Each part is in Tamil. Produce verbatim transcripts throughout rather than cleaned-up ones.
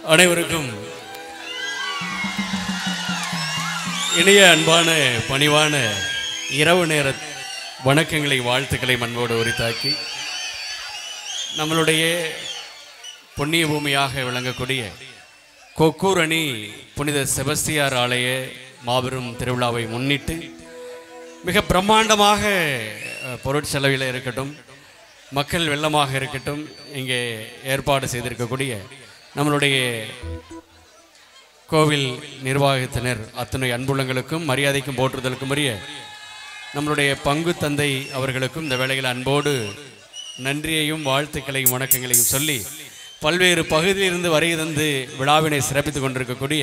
அனைவருக்கும் இனிய அன்பான பணிவான இரவு நேர வணக்கங்களை வாழ்த்துக்களை மண்போடு உரித்தாக்கி நம்மளுடைய புண்ணிய பூமியாக விளங்கக்கூடிய கொக்கூர் அணி புனித செபஸ்தியார் ஆலய மாபெரும் திருவிழாவை முன்னிட்டு மிக பிரம்மாண்டமாக பொருட்செலவில் இருக்கட்டும், மக்கள் வெள்ளமாக இருக்கட்டும், இங்கே ஏற்பாடு செய்திருக்கக்கூடிய நம்மளுடைய கோவில் நிர்வாகத்தினர் அத்தனை அன்புள்ளங்களுக்கும் மரியாதைக்கும் போற்றுதலுக்கும் உரிய நம்மளுடைய பங்கு தந்தை அவர்களுக்கும் இந்த வேளையில் அன்போடு நன்றியையும் வாழ்த்துக்களையும் வணக்கங்களையும் சொல்லி பல்வேறு பகுதியிலிருந்து வருகை தந்து விழாவினை சிறப்பித்துக் கொண்டிருக்கக்கூடிய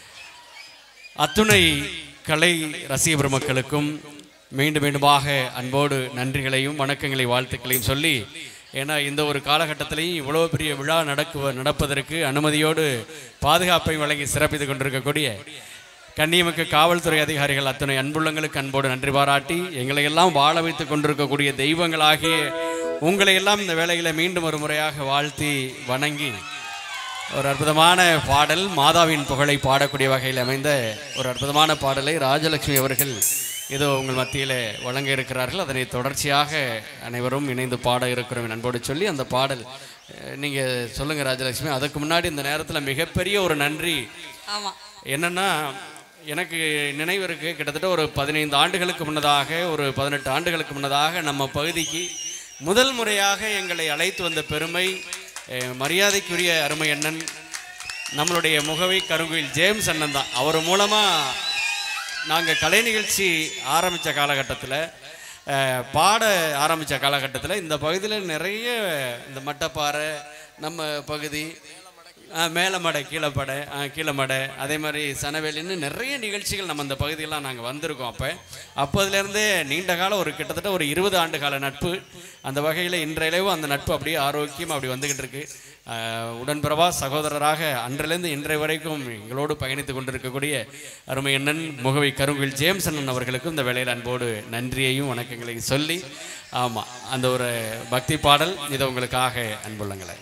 அத்துணை கலை ரசிக பெருமக்களுக்கும் மீண்டும் மீண்டுமாக அன்போடு நன்றிகளையும் வணக்கங்களையும் வாழ்த்துக்களையும் சொல்லி, ஏன்னா இந்த ஒரு காலகட்டத்திலையும் இவ்வளோ பெரிய விழா நடக்கு நடப்பதற்கு அனுமதியோடு பாதுகாப்பை வழங்கி சிறப்பித்துக் கொண்டிருக்கக்கூடிய கண்ணியமிக்க காவல்துறை அதிகாரிகள் அத்தனை அன்புள்ளங்களுக்கு அன்போடு நன்றி பாராட்டி, எங்களை எல்லாம் வாழ வைத்துக் கொண்டிருக்கக்கூடிய தெய்வங்களாகிய உங்களை எல்லாம் இந்த வேளையில் மீண்டும் ஒரு முறையாக வாழ்த்தி வணங்கி ஒரு அற்புதமான பாடல், மாதாவின் புகழை பாடக்கூடிய வகையில் அமைந்த ஒரு அற்புதமான பாடலை ராஜலட்சுமி அவர்கள் ஏதோ உங்கள் மத்தியில் வழங்க இருக்கிறார்கள். அதனை தொடர்ச்சியாக அனைவரும் இணைந்து பாட இருக்கிறோம் நண்போடு சொல்லி அந்த பாடல் நீங்கள் சொல்லுங்கள் ராஜலட்சுமி. அதுக்கு முன்னாடி இந்த நேரத்தில் மிகப்பெரிய ஒரு நன்றி. ஆமாம், என்னென்னா எனக்கு நினைவு இருக்குது, கிட்டத்தட்ட ஒரு பதினைந்து ஆண்டுகளுக்கு முன்னதாக, ஒரு பதினெட்டு ஆண்டுகளுக்கு முன்னதாக நம்ம பகுதிக்கு முதல் முறையாக எங்களை அழைத்து வந்த பெருமை மரியாதைக்குரிய அருமை அண்ணன் நம்மளுடைய முகவை கருங்குயில் ஜேம்ஸ் அண்ணன் தான். அவர் மூலமாக நாங்கள் கலை நிகழ்ச்சி ஆரம்பித்த காலகட்டத்தில், பாட ஆரம்பித்த காலகட்டத்தில் இந்த பகுதியில் நிறைய இந்த மட்டப்பாறை நம்ம பகுதி, மேலமடை கீழப்படை கீழமடை அதே மாதிரி சனவேலின்னு நிறைய நிகழ்ச்சிகள் நம்ம அந்த பகுதியெல்லாம் நாங்கள் வந்திருக்கோம். அப்போ அப்போதுலேருந்தே நீண்ட காலம் ஒரு கிட்டத்தட்ட ஒரு இருபது ஆண்டு கால நட்பு. அந்த வகையில் இன்றையிலேயே அந்த நட்பு அப்படியே ஆரோக்கியமாக அப்படி வந்துக்கிட்டு இருக்கு. உடன்பிறவா சகோதரராக அன்றிலிருந்து இன்றைய வரைக்கும் எங்களோடு பயணித்து கொண்டிருக்கக்கூடிய அருமை அண்ணன் முகவை கருங்குயில் ஜேம்ஸ் அண்ணன் அவர்களுக்கும் இந்த வேளையில் அன்போடு நன்றியையும் வணக்கங்களையும் சொல்லி, ஆமாம் அந்த ஒரு பக்தி பாடல் இதை உங்களுக்காக அன்புள்ளங்களை.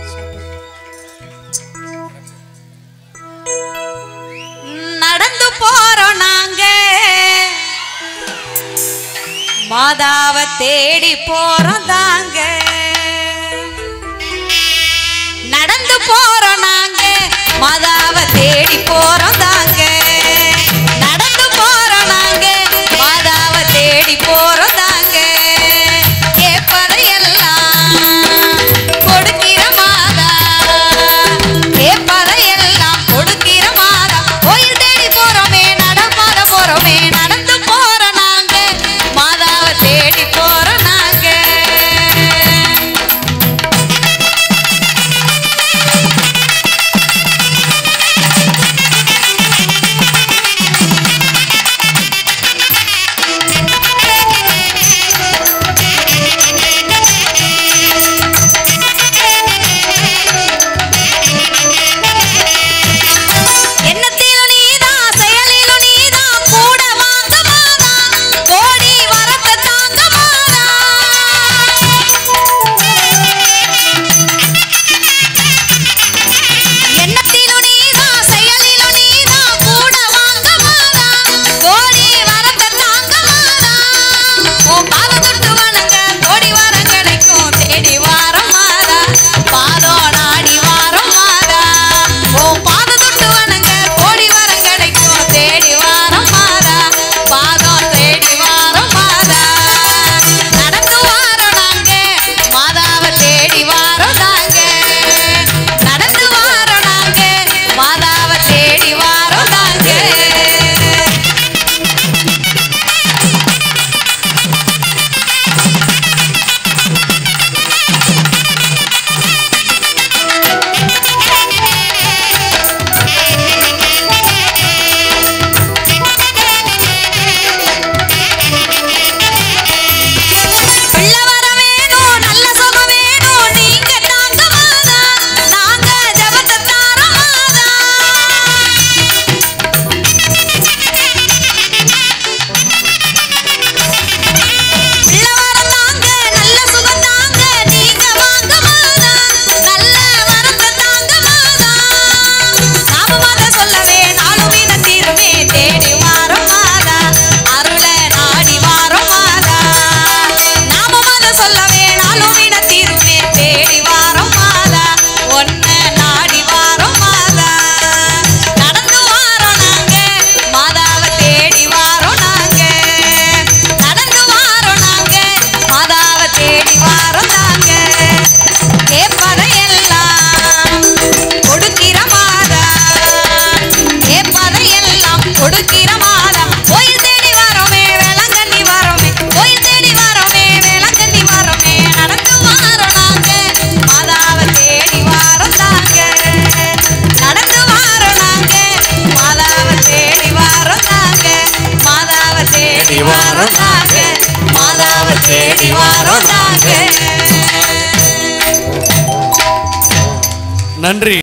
நடந்து போறோம் நாங்க, மாதாவை தேடி போறோம் தாங்க. நடந்து போறோம் நாங்க, மாதாவை தேடி போறோம் தாங்க. நடந்து போறோம் நாங்க, மாதாவை தேடி போறோம் தாங்க. கேட்பதையெல்லாம் கொடுக்கிற மாதா, கேட்பதையெல்லாம் கொடுக்கிற மாதா. கோயில் தேடி போறோமே, நடமாட போறோமே. நடந்து போறோம் நாங்க, மாதாவை தேடி போறோம் நாங்க. பொங்கிற மாதா கோயில் தேடி வரோமே வேளாங்கண்ணி வரோமே கோயில் தேடி வரோமே வேளாங்கண்ணி வரோமே நடந்து வாரோம் நாங்க மாதாவை தேடி வாரோம் நாங்க நடந்து வாரோம் நாங்க மாதாவை தேடி வாரோம் நாங்க மாதாவை தேடி வாரோம் நாங்க மாதாவை தேடி வாரோம் நாங்க. நன்றி.